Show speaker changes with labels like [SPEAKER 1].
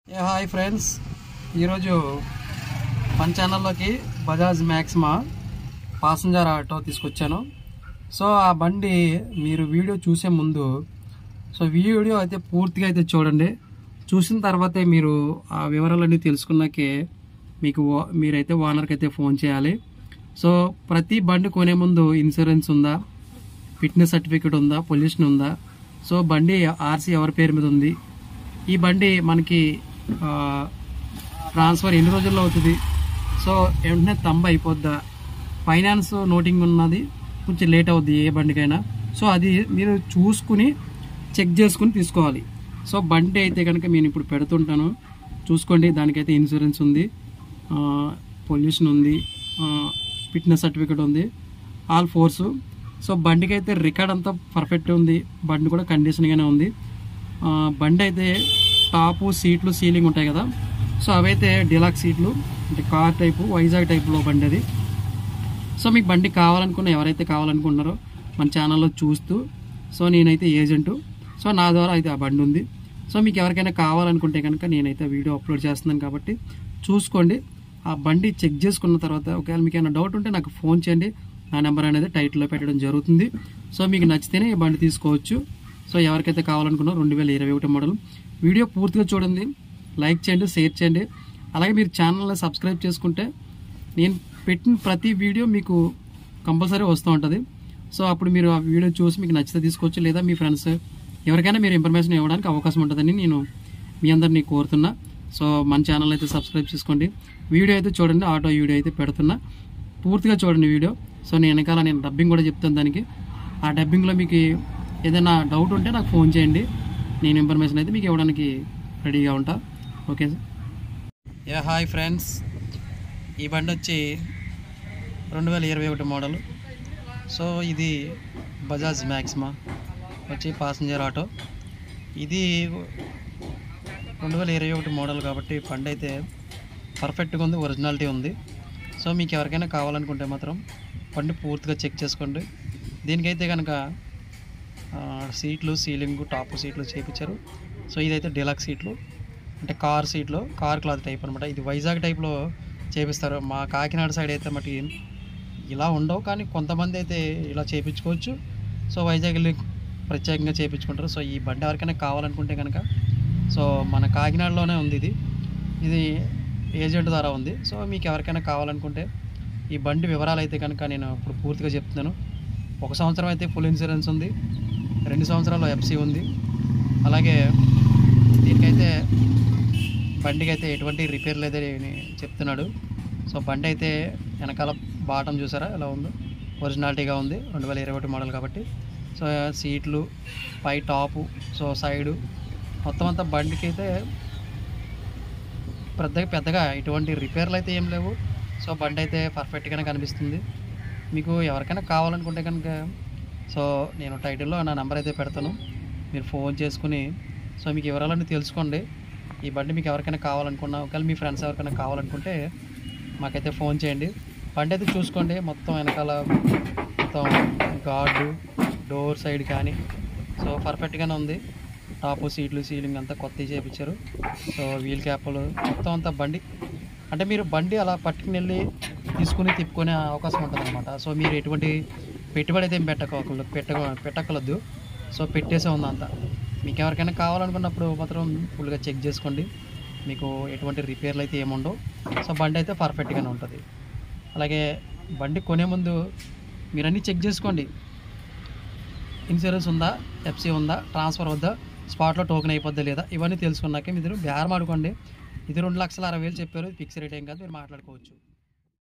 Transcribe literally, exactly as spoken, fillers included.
[SPEAKER 1] ఏ hi friends, ఈరోజు మన ఛానల్లోకి బజాజ్ మ్యాక్సిమా ప్యాసింజర్ ఆటో తీసుకొచ్చాను. సో ఆ బండి మీరు వీడియో చూసే ముందు సో వీడియో అయితే పూర్తిగా అయితే చూడండి. చూసిన తర్వాతే మీరు ఆ వివరాలన్నీ తెలుసుకున్నాకే మీకు మీరైతే ఓనర్కి అయితే ఫోన్ చేయాలి. సో ప్రతి బండి కొనే ముందు ఇన్సూరెన్స్ ఉందా, ఫిట్నెస్ సర్టిఫికేట్ ఉందా, పొల్యూషన్ ఉందా, సో బండి ఆర్సీ ఎవరి పేరు మీద ఉంది, ఈ బండి మనకి ట్రాన్స్ఫర్ ఎన్ని రోజుల్లో అవుతుంది, సో వెంటనే తంబ అయిపోద్దా, ఫైనాన్స్ నోటింగ్ ఉన్నది కొంచెం లేట్ అవుద్ది ఏ బండికైనా, సో అది మీరు చూసుకుని చెక్ చేసుకుని తీసుకోవాలి. సో బండి అయితే కనుక నేను ఇప్పుడు పెడుతుంటాను, చూసుకోండి. దానికైతే ఇన్సూరెన్స్ ఉంది, పొల్యూషన్ ఉంది, ఫిట్నెస్ సర్టిఫికేట్ ఉంది, ఆల్ ఫోర్సు. సో బండికి అయితే రికార్డ్ అంతా పర్ఫెక్ట్ ఉంది, బండి కూడా కండిషన్గానే ఉంది. బండి అయితే టాపు సీట్లు సీలింగ్ ఉంటాయి కదా, సో అవైతే డిలాక్స్ సీట్లు, అంటే కార్ టైపు వైజాగ్ టైప్లో బండి అది. సో మీకు బండి కావాలనుకున్న ఎవరైతే కావాలనుకుంటున్నారో మన ఛానల్లో చూస్తూ, సో నేనైతే ఏజెంటు, సో నా ద్వారా అయితే ఆ బండి ఉంది. సో మీకు ఎవరికైనా కావాలనుకుంటే కనుక నేనైతే వీడియో అప్లోడ్ చేస్తున్నాను కాబట్టి చూసుకోండి. ఆ బండి చెక్ చేసుకున్న తర్వాత ఒకవేళ మీకు ఏమైనా డౌట్ ఉంటే నాకు ఫోన్ చేయండి, నా నెంబర్ అనేది టైటిల్లో పెట్టడం జరుగుతుంది. సో మీకు నచ్చితేనే ఈ బండి తీసుకోవచ్చు. సో ఎవరికైతే కావాలనుకున్నారో రెండు వేల ఇరవై ఒకటి మోడల్ వీడియో పూర్తిగా చూడండి, లైక్ చేయండి, షేర్ చేయండి. అలాగే మీరు ఛానల్ని సబ్స్క్రైబ్ చేసుకుంటే నేను పెట్టిన ప్రతి వీడియో మీకు కంపల్సరీ వస్తూ ఉంటుంది. సో అప్పుడు మీరు ఆ వీడియో చూసి మీకు నచ్చితే తీసుకోవచ్చు, లేదా మీ ఫ్రెండ్స్ ఎవరికైనా మీరు ఇన్ఫర్మేషన్ ఇవ్వడానికి అవకాశం ఉంటుందని నేను మీ అందరినీ కోరుతున్నా. సో మన ఛానల్ అయితే సబ్స్క్రైబ్ చేసుకోండి, వీడియో అయితే చూడండి, ఆటో వీడియో అయితే పెడుతున్నా, పూర్తిగా చూడండి వీడియో. సో నేను వెనకాల నేను డబ్బింగ్ కూడా చెప్తాను దానికి. ఆ డబ్బింగ్లో మీకు ఏదైనా డౌట్ ఉంటే నాకు ఫోన్ చేయండి, నేను ఇన్ఫర్మేషన్ అయితే మీకు ఇవ్వడానికి రెడీగా ఉంటా. Okay sir. Yeah hi friends, ఈ బండి వచ్చి రెండు వేల ఇరవై ఒకటి మోడల్. సో ఇది బజాజ్ మ్యాక్సిమా వచ్చి ప్యాసింజర్ ఆటో. ఇది రెండు వేల ఇరవై ఒకటి మోడల్ కాబట్టి బండి అయితే పర్ఫెక్ట్గా ఉంది, ఒరిజినాలిటీ ఉంది. సో మీకు ఎవరికైనా కావాలనుకుంటే మాత్రం బండి పూర్తిగా చెక్ చేసుకోండి. దీనికైతే కనుక సీట్లు సీలింగ్ టాప్ సీట్లు చేయించారు. సో ఇదైతే డిలక్స్ సీట్లు, అంటే కార్ సీట్లు, కార్ క్లాత్ టైప్ అనమాట. ఇది వైజాగ్ టైప్లో చేపిస్తారు. మా కాకినాడ సైడ్ అయితే మటుకి ఇలా ఉండవు, కానీ కొంతమంది అయితే ఇలా చేయించుకోవచ్చు. సో వైజాగ్ వెళ్ళి ప్రత్యేకంగా చేయించుకుంటారు. సో ఈ బండి ఎవరికైనా కావాలనుకుంటే కనుక సో మన కాకినాడలోనే ఉంది ఇది, ఇది ఏజెంట్ ద్వారా ఉంది. సో మీకు ఎవరికైనా కావాలనుకుంటే ఈ బండి వివరాలు అయితే కనుక నేను ఇప్పుడు పూర్తిగా చెప్తున్నాను. ఒక సంవత్సరం అయితే ఫుల్ ఇన్సూరెన్స్ ఉంది, రెండు సంవత్సరాలు ఎఫ్సీ ఉంది. అలాగే దీనికైతే బండికి అయితే ఎటువంటి రిపేర్ లేదని చెప్తున్నాడు. సో బండి అయితే వెనకాల బాటం చూసారా ఎలా ఉందో, ఒరిజినాలిటీగా ఉంది, రెండు వేల ఇరవై ఒకటి మోడల్ కాబట్టి. సో సీట్లు, పై టాపు, సో సైడు మొత్తం అంతా బండికి అయితే పెద్దగా పెద్దగా ఎటువంటి రిపేర్లు అయితే ఏం లేవు. సో బండి అయితే పర్ఫెక్ట్గానే కనిపిస్తుంది. మీకు ఎవరికైనా కావాలనుకుంటే కనుక సో నేను టైటిల్లో నా నెంబర్ అయితే పెడతాను, మీరు ఫోన్ చేసుకుని సో మీకు వివరాలన్నీ తెలుసుకోండి. ఈ బండి మీకు ఎవరికైనా కావాలనుకున్నా, ఒకవేళ మీ ఫ్రెండ్స్ ఎవరికైనా కావాలనుకుంటే మాకైతే ఫోన్ చేయండి. బండి అయితే చూసుకోండి, మొత్తం వెనకాల మొత్తం గార్డు, డోర్ సైడ్ కానీ సో పర్ఫెక్ట్గానే ఉంది. టాపు సీట్లు సీలింగ్ అంతా కొత్తవి చేయించారు. సో వీల్ క్యాప్లు మొత్తం అంతా బండి, అంటే మీరు బండి అలా పట్టుకుని వెళ్ళి తీసుకుని తిప్పుకునే అవకాశం ఉంటుంది అనమాట. సో మీరు ఎటువంటి పెట్టుబడి అయితే పెట్టకూడదు పెట్ట పెట్టకూడదు సో పెట్టేసే ఉంది అంతా. మీకు ఎవరికైనా కావాలనుకున్నప్పుడు మాత్రం ఫుల్గా చెక్ చేసుకోండి, మీకు ఎటువంటి రిపేర్లు అయితే ఏముండవు. సో బండి అయితే పర్ఫెక్ట్గానే ఉంటుంది. అలాగే బండి కొనే ముందు మీరు అన్నీ చెక్ చేసుకోండి, ఇన్సూరెన్స్ ఉందా, ఎఫ్సీ ఉందా, ట్రాన్స్ఫర్ వద్దా, స్పాట్లో టోకెన్ అయిపోద్దా లేదా, ఇవన్నీ తెలుసుకున్నాకే మీరు బేరం ఆడుకోండి. ఇది రెండు లక్షల అరవై వేలు చెప్పారు, ఫిక్స్ రేట్ ఏం కాదు, మీరు మాట్లాడుకోవచ్చు.